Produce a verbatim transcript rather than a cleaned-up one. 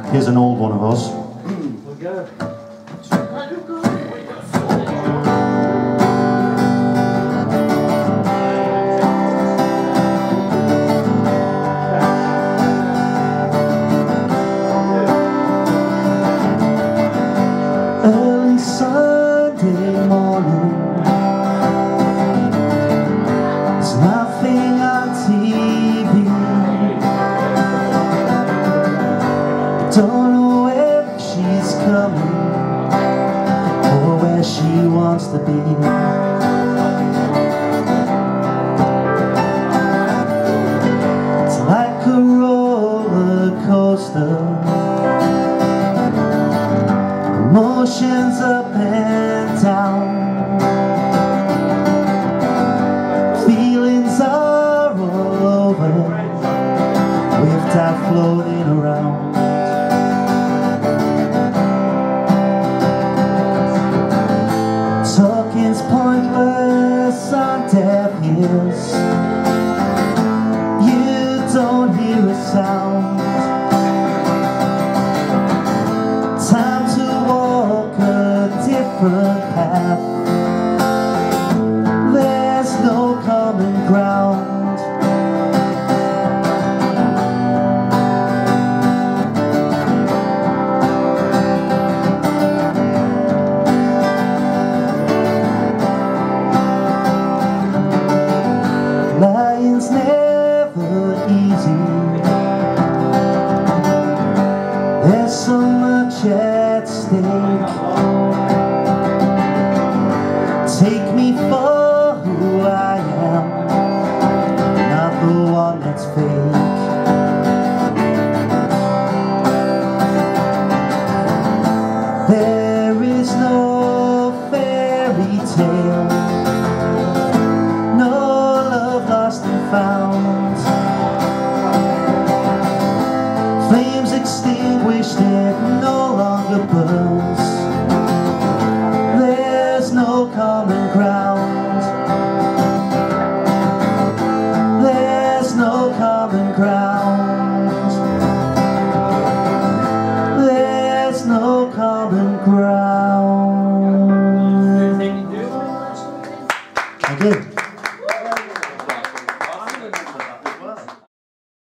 Here's an old one of us. We'll go. Early Sunday morning, there's nothing on T V. Don't know where she's coming or where she wants to be. It's like a roller coaster, emotions up and down, feelings are all over, with tide floating around. Talking's pointless on deaf ears, you don't hear a sound. Time to walk a different path, there's no common ground. Lying's never easy, there's so much at stake. Take me for who I am, not the one that's fake. There is no fairy tale, no love lost and found, flames extinguished and no longer burns. There's no cause